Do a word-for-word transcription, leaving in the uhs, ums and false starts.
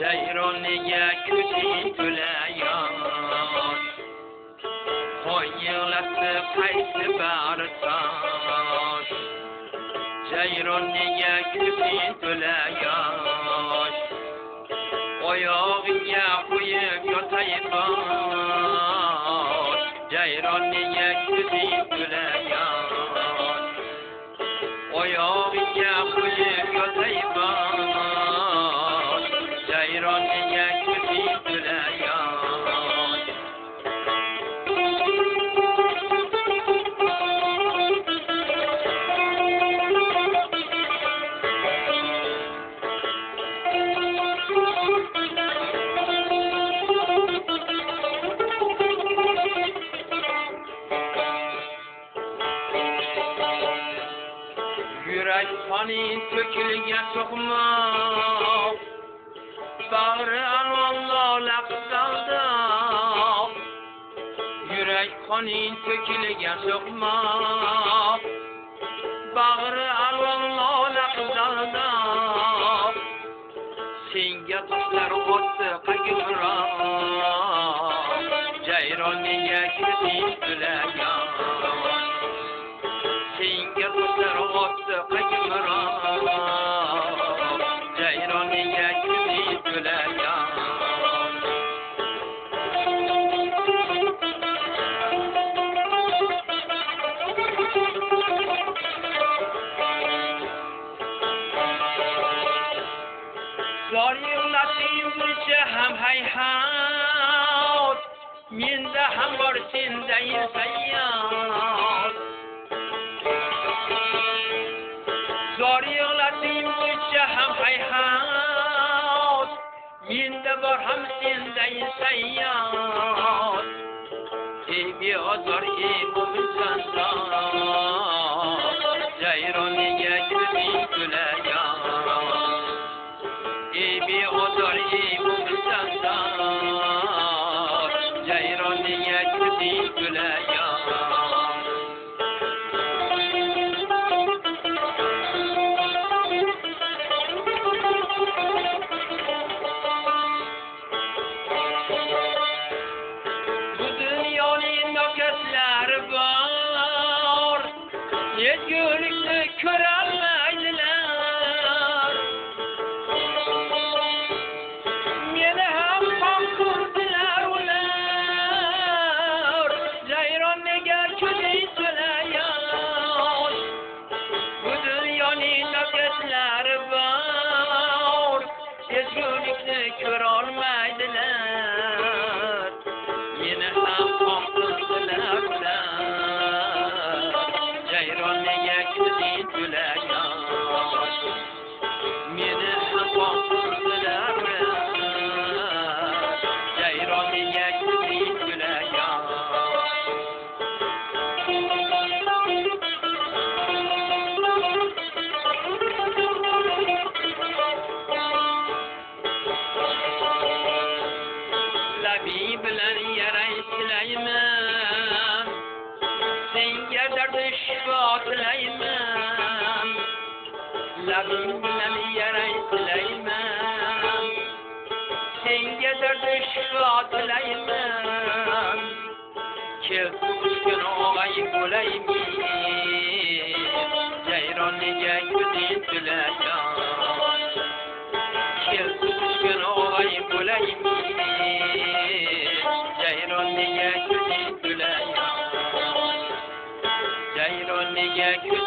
Jayroniga ko'zing to'la yosh, qo'y yig'lasa qaysi bari tosh. Jayroniga ko'zing to'la yosh, oyog'iga qo'yib yotay bosh. Jayroniga ko'zing to'la yosh, oyog'iga qo'yib yotay bosh. Jayroniga ko'zing to'la yosh. Yurak qoni to'kilgan to'qmoq, bag'ri alvon lola qizaldi. Yurak qoni to'kilgan to'qmoq, bag'ri alvon lola qizaldi. Senga toshlar otdi qagimroq, jayroniga ko'zing to'la yosh. Senga toshlar otdi qagimroq, jayroniga ko'zing to'la yosh. Zor yig'latingcha ham hayhat, menda ham bor senda insayot. Zor yig'latingcha ham hayhat, menda bor ham senda insayot. Ey beozor, ey mo'min zandon, jayroniga ko'zing to'la yosh. Ey beozor, ey mo'min zandon, jayroniga ko'zing to'la yosh. Bu dunyoning nokaslari bor, yegulikni ko'rolmaydilar. Meni ham qonqurdilar ular, jayroniga ko'zing to'la yosh. Bu dunyoning nokaslari bor, yegulikni ko'rolmaydilar. Meni ham qonqurdilar ular, jayroniga ko'zing to'la yosh. Meni ham qonqurdilar ular, jayroniga ko'zing to'la yosh. Labing bilan yaray silayman, senga dardi shifo tilayman. Labing bilan yaray silayman, senga dardi shifo tilayman. Kel tushgan og'ay bo'layman, jayroniga ko'zing to'la yosh. Kel tushgan og'ay bo'layman, jayroniga ko'zing to'la yosh. Jayroniga